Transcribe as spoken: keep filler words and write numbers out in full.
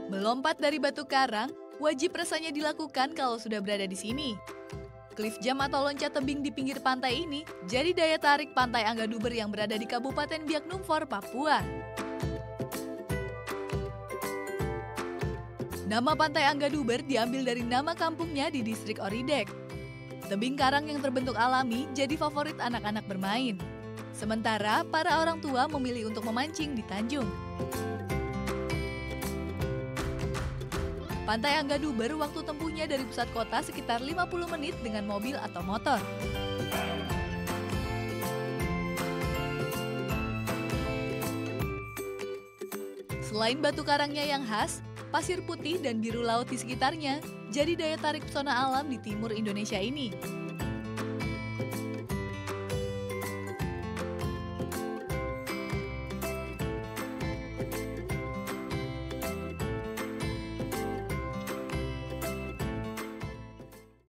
Melompat dari batu karang wajib rasanya dilakukan kalau sudah berada di sini. Cliff jump atau loncat tebing di pinggir pantai ini jadi daya tarik Pantai Anggaduber yang berada di Kabupaten Biak Numfor, Papua. Nama Pantai Anggaduber diambil dari nama kampungnya di distrik Oridek. Tebing karang yang terbentuk alami jadi favorit anak-anak bermain. Sementara para orang tua memilih untuk memancing di Tanjung. Pantai Anggaduber waktu tempuhnya dari pusat kota sekitar lima puluh menit dengan mobil atau motor. Selain batu karangnya yang khas, pasir putih dan biru laut di sekitarnya jadi daya tarik pesona alam di timur Indonesia ini.